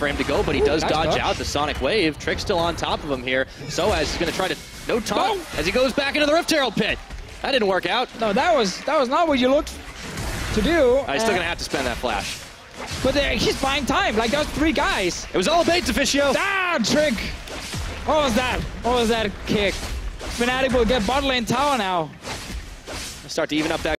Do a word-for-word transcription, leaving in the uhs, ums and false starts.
for him to go, but he Ooh, does nice dodge dodge. out the Sonic Wave. Trick's still on top of him here. Soaz is going to try to no taunt No. as he goes back into the Rift Herald pit. That didn't work out. No, that was that was not what you looked to do. Uh, he's still Uh, going to have to spend that flash. But uh, he's buying time. Like, those three guys. It was all a bait, Officio. Ah, Trick. What was that? What was that kick? Fnatic will get bot lane tower now. Start to even up that